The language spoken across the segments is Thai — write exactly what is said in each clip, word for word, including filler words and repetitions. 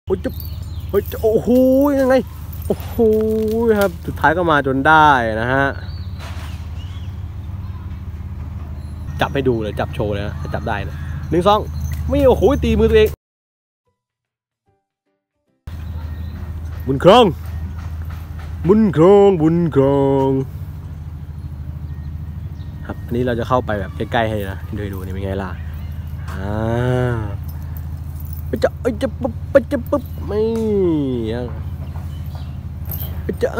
อ้ยจะเฮ้ยโอ้โหยังไงโอ้โหครับสุดท้ายก็มาจนได้นะฮะจับให้ดูเลยจับโชว์เลยนะจับได้นะหนึ่งสองไม่โอ้โหตีมือตัวเองบุญครองบุญครองบุญครองครับอันนี้เราจะเข้าไปแบบใกล้ๆให้นะดูดูนี่เป็นไงล่ะอ่าไปจะไปจะปุ๊บไปจะปุ๊บไม่ไปจะ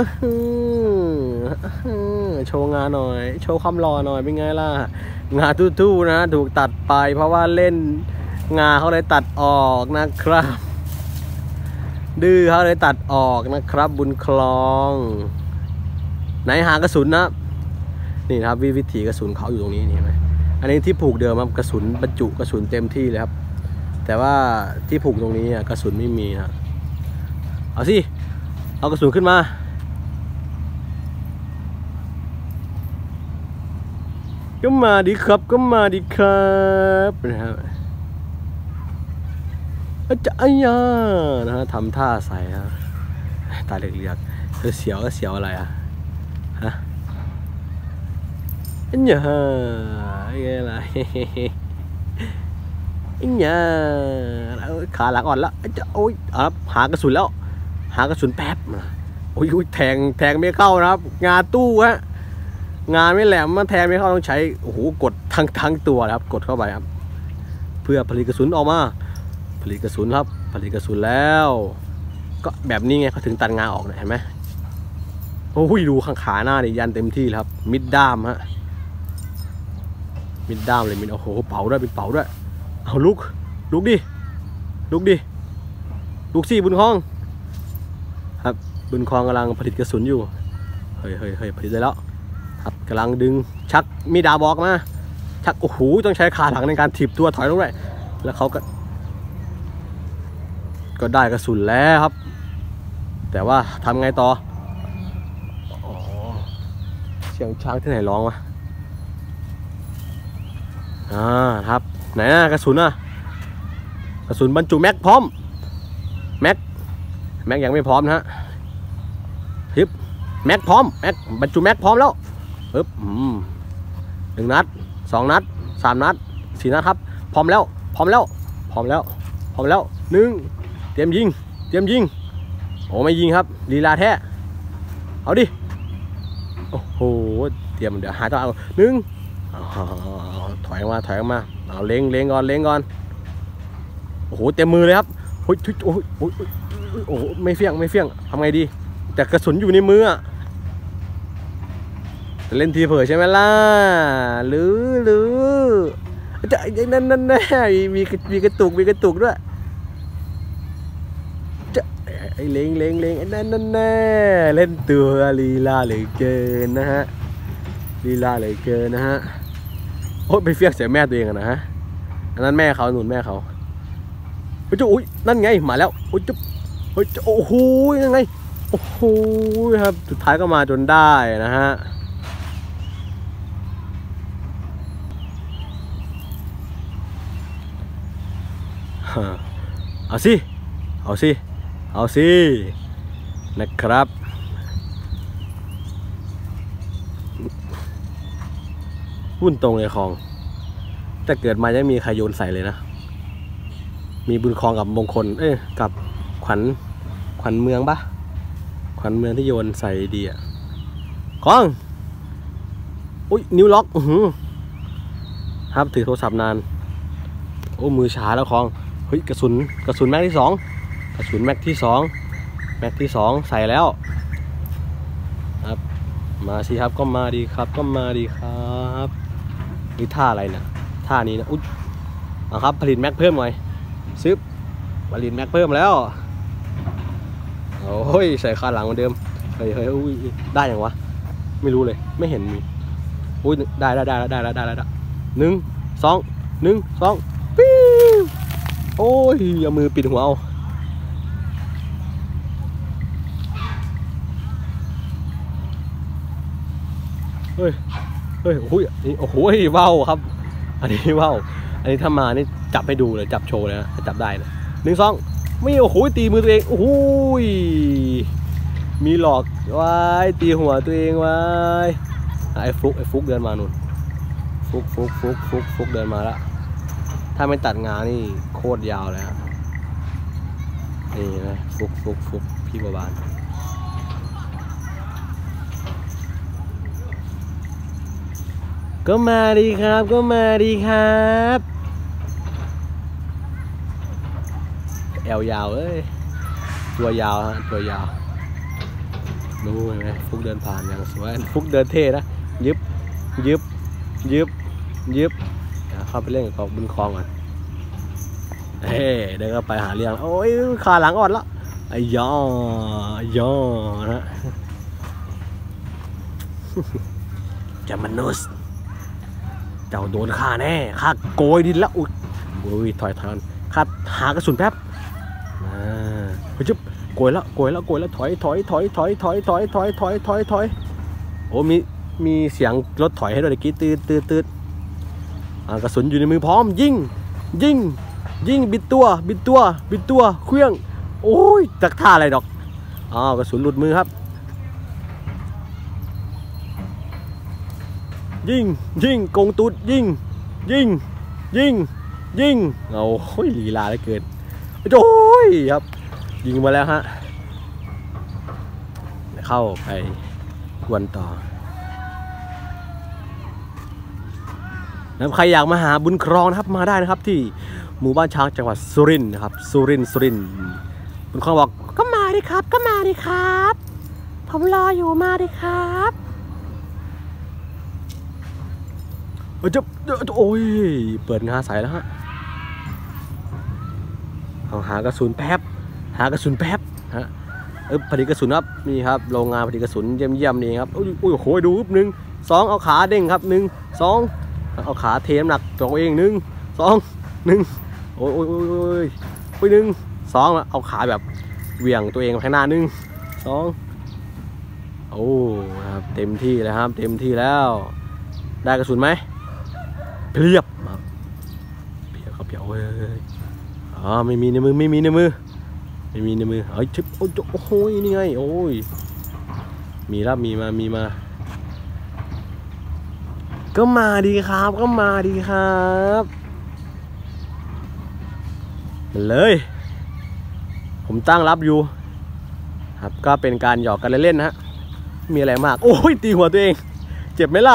โชว์งานหน่อยโชว์ความหล่อหน่อยเป็นไงล่ะงาทู่ๆนะถูกตัดไปเพราะว่าเล่นงาเขาเลยตัดออกนะครับดื้อเขาเลยตัดออกนะครับบุญคลองไหนหากระสุนนะนี่ครับวิถีกระสุนเขาอยู่ตรงนี้นี่เห็นไหมอันนี้ที่ผูกเดิมครับกระสุนบรรจุกระสุนเต็มที่เลยครับแต่ว่าที่ผูกตรงนี้กระสุนไม่มีครับเอาสิเอากระสุนขึ้นมาก็มาดีครับก็มาดีครับนะครับจะอ้ยานะฮะทำท่าใส่ฮะตาเหลือกๆเสียวก็เสียวอะไรอ่ะฮะอันยาอะไรอันยาขาหลังอ่อนแล้วจะโอ้ยหากระสุนแล้วหากระสุนแป๊บโอ้ยแทงแทงไม่เข้านะครับงาตู้ฮะงานไม่แหลมมันแทงไม่เข้าต้องใช้โอ้โหกดทั้งทั้งตัวครับกดเข้าไปครับเพื่อผลิตกระสุนออกมาผลิตกระสุนครับผลิตกระสุนแล้วก็แบบนี้ไงเขาถึงตัดงาออกเห็นไหมโอ้ยดูข้างขาหน้าเนี่ยยันเต็มที่ครับมิดด้ามฮะมิดด้ามเลยมิดโอ้โหเป๋าด้วยเป็นเป๋าด้วยเอาลุกลุกดิลุกดิลุกสิบุญคลองครับบุญคลองกำลังผลิตกระสุนอยู่เฮ้ยเฮ้ยเฮ้ยผลิตได้แล้วครับกำลังดึงชักมีดาบอกมาชักโอ้โหต้องใช้ขาหลังในการถีบตัวถอยลงด้วยแล้วเขาก็ก็ได้กระสุนแล้วครับแต่ว่าทำไงต่ออ๋อเสียงช้างที่ไหนร้องวะอ่าครับไหนนะกระสุนอ่ะกระสุนบรรจุแม็กพร้อมแม็กแม็กยังไม่พร้อมนะฮะฮึบแม็กพร้อมแม็กบรรจุแม็กพร้อมแล้วปึ๊บหนึ่งนัดสองนัดสามนัดสี่นัดครับพร้อมแล้วพร้อมแล้วพร้อมแล้วพร้อมแล้วหนึ่งเตรียมยิงเตรียมยิงโอ้ไม่ยิงครับลีลาแท้เอาดิโอ้โหเตรียมเดี๋ยวหาตัวเอาหนึ่งถอยออกมาถอยออกมาเอาเล็งเล็งก่อนเล็งก่อนโอ้โหเต็มมือเลยครับโอ้ยโอ้ยโอ้ยโอ้โหไม่เฟี้ยงไม่เฟี้ยงทำไงดีแต่กระสุนอยู่ในมือจะเล่นทีเผยใช่ไหมล่ะหรือหรือจะนั่นนั่นแน่มีมีกระตุกมีกระตุกด้วยจะไอ้เล้งเล้งเล้งไอ้นั่นนั่นแน่เล่นตัวลีลาเหลือเกินนะฮะลีลาเหลือเกินนะฮะโอ้ไปเฟี้ยงใส่แม่ตัวเองนะฮะอันนั้นแม่เขาหนุนแม่เขาโอ้ยอุ้ยนั่นไงมาแล้วโอ้ยจะโอ้ยโอ้โหยังไงโอ้โหครับสุดท้ายก็มาจนได้นะฮะเอาสิเอาสิเอาสินะครับวุ่นตรงเลยคลองแต่เกิดมายังมีใครโยนใส่เลยนะมีบุญคลองกับมงคลเอ้ยกับขวัญขวัญเมืองปะขวัญเมืองที่โยนใส่ดีอ่ะคลองอุ้ยนิ้วล็อกอือครับถือโทรศัพท์นานโอ้มือช้าแล้วคลองเฮ้ยกระสุนกระสุนแม็กที่สองกระสุนแม็กที่สองแม็กที่สองใส่แล้วครับมาสิครับก็มาดีครับก็มาดีครับนี่ท่าอะไรนะท่านี้นะอุ๊ยเอาครับผลิตแม็กเพิ่มหน่อยซื้อผลิตแม็กเพิ่มแล้วโอ้ยใส่ขาหลังเหมือนเดิมเฮ้ยเฮ้ยอุ้ยได้ยังวะไม่รู้เลยไม่เห็นมีอุ้ยได้ได้ได้ได้ได้ได้ได้หนึ่งสองหนึ่งสองปิ้วโอ้ยเอามือปิดหัวเอาเฮ้ยเฮ้ยโอ้ยนี่โอ้โหว้าวครับอันนี้ว้าวอันนี้ถ้ามานี่จับให้ดูเลยจับโชว์เลยนะจับได้นะหนึ่งสองไม่โอ้โหตีมือตัวเองโอ้โหมีหลอกวายตีหัวตัวเองวายไอ้ฟุกไอ้ฟุกเดินมาหนุนฟุกฟุกฟุกฟุกฟุกเดินมาแล้วถ้าไม่ตัดงานนี่โคตรยาวเลยครับนี่นะฟุกฟุกฟุกพี่บัวบานก็มาดีครับก็มาดีครับแอวยาวเอ้ยตัวยาวฮะตัวยาวดูเห็นไหมฟุกเดินผ่านอย่างสวยฟุกเดินเท่นะยึบยึบยึบยึบเข้าไปเล่นกับกองบุญคลองก่อนเฮ้เดินเข้าไปหาเรื่องโอ้ยขาหลังอ่อนแล้วไอ้ย่อย่อนะจะมนุษย์เจ้าโดนฆ่าแน่ฆ่าโกยดินแล้วอุ้ยถอยทันฆ่าหากระสุนแป๊บอ่าไปจุ๊บโกยแล้วโกยแล้วโกยแล้วถอยถอยถอยถอยถอยถอยถอยถอยถอยถอยโอ้มีมีเสียงรถถอยให้ด้วยเมื่อกี้ตืดตืดตืดกระสุนอยู่ในมือพร้อมยิงยิงยิงบิดตัวบิดตัวบิดตัวเครื่องโอ้ยจักท่าอะไรดอกอ้าวกระสุนหลุดมือครับยิงยิงกงตูดยิงยิงยิงยิงเอาโอ้ยลีลาเหลือเกินโอ้ยครับยิงมาแล้วฮะเข้าไปวนต่อแล้วใครอยากมาหาบุญครองนะครับมาได้นะครับที่หมู่บ้านช้างจังหวัดสุรินทร์นะครับสุรินทร์สุรินทร์บุญครองบอกก็มาดิครับก็มาดิครับผมรออยู่มาดิครับโอ้ยจะโอ้ยเปิดงาใส่แล้วฮะเอาหากระสุนแป๊บหากระสุนแป๊บฮะเออผลิตกระสุนครับนี่ครับโรงงานผลิตกระสุนเยี่ยมเยี่ยมนี่ครับโอ้ยโอ้ยโหดูหนึ่งสองเอาขาเด้งครับหนึ่งสองเอาขาเทน้ำหนักตัวเองหนึ่งสองหนึ่งโอ้ยโอ้ยโอ้ยโอ้ยไปหนึ่งสองเอาขาแบบเหวี่ยงตัวเองข้างหน้าหนึ่งสองโอ้ครับเต็มที่แล้วครับเต็มที่แล้วได้กระสุนไหมเพียบเพียบเขาเพียบโอ้ยอ๋อไม่มีในมือไม่มีในมือไม่มีในมือเอ้ยชิบโอ้ยโอ้ยนี่ไงโอ้ยมีแล้วมีมามีมาก็มาดีครับก็มาดีครับมันเลยผมตั้งรับอยู่ครับก็เป็นการหยอกกันเล่นๆนะฮะมีอะไรมากโอ้ยตีหัวตัวเองเจ็บไหมล่ะ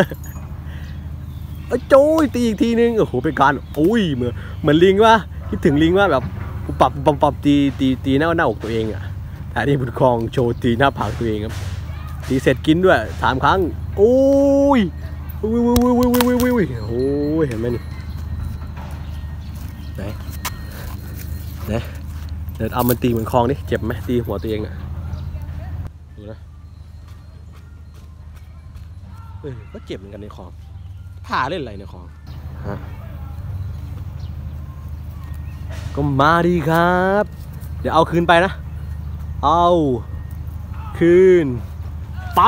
โอ้ยโจ้ยตีอีกทีนึงโอ้โหเป็นการโอ้ยเหมือนเหมือนลิงว่าคิดถึงลิงว่าแบบปรับปรับปรับตีตีตีหน้าหน้าอกตัวเองอ่ะแต่นี่บุญครองโชว์ตีหน้าผากตัวเองครับตีเสร็จกินด้วยสามครั้งโอ้ยวิววิววิววิววิววิววิวโอ้ยเห็นไหมนี่ไหนไหนเดี๋ยวเอามันตีเหมือนคลองนี่เจ็บไหมตีหัวตัวเองอ่ะดูนะเออก็เจ็บเหมือนกันในคลองผ่าเล่นอะไรในคลองฮะก็มาดีครับเดี๋ยวเอาคืนไปนะเอาคืนไป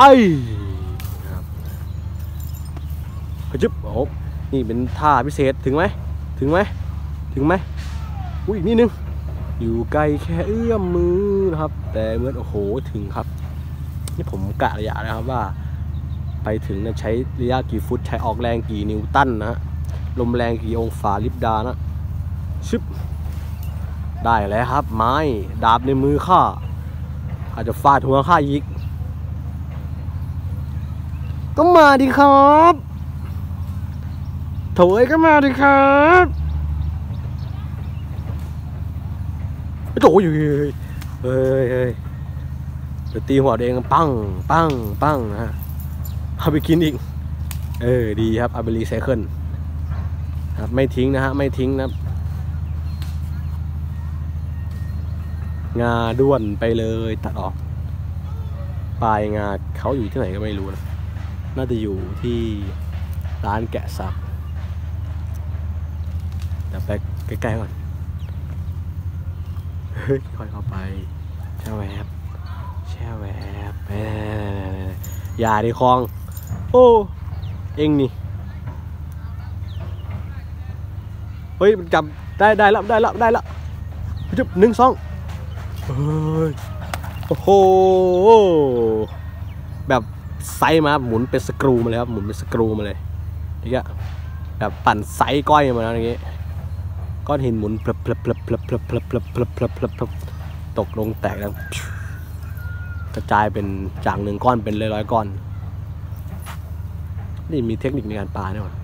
กระจุบโอ้นี่เป็นท่าพิเศษถึงไหมถึงไหมถึงไหมอุ้ยอีกนิดนึงอยู่ไกลแค่เอื้อมมือนะครับแต่เมื่อโอ้โหถึงครับนี่ผมกะระยะนะครับว่าไปถึงนะใช้ระยะกี่ฟุตใช้ออกแรงกี่นิวตันนะลมแรงกี่องศาลิบดานะชึบได้แล้วครับไม้ดาบในมือข้าอาจจะฟาดหัวข้าอีกก็มาดิครับโถยก็มาดิครับโอ้ยเฮ้ยเฮ้ยเฮ้ยเดี๋ยวตีหัวเองปังปังปังนะฮะเอาไปกินอีกเออดีครับเอาไปรีไซเคิลครับไม่ทิ้งนะฮะไม่ทิ้งนะงาด้วนไปเลยตัดออกปลายงาเขาอยู่ที่ไหนก็ไม่รู้นะน่าจะอยู่ที่ร้านแกะสับเดี๋ยวไปใกล้ๆก่อนเฮ้ยค่อยเข้าไปแช่แวบแช่แวบอย่าดิคลองโอ้เอ็งนี่เฮ้ยมันจับได้ได้แล้วได้แล้วได้แล้วจุ๊บหนึ่งสองเฮ้ยโอ้โหแบบไซส์มาหมุนเป็นสกรูมาเลยครับหมุนเป็นสกรูมาเลยนี่ก็แบบปั่นไซส์ก้อยมาแล้วอย่างงี้ก้อนหินหมุนพลับพลับพลับพลับพลับพลับพลับพลับพลับพลับพลับตกลงแตกแล้วกระจายเป็นจากหนึ่งก้อนเป็นร้อยๆก้อนนี่มีเทคนิคในการปาเนี่ยว่ะ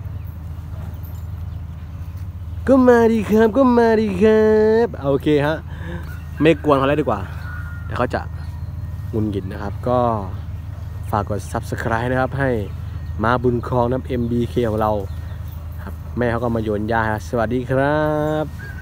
ก็มาดีครับก็มาดีครับโอเคฮะไม่กวนเขาแล้วดีกว่าเดี๋ยวเขาจะงุนหงิดนะครับก็ฝากกด ซับสไครบ์ นะครับให้มาบุญครองน้ำ เอ็ม บี เค ของเราครับแม่เขาก็มาโยนยาสวัสดีครับ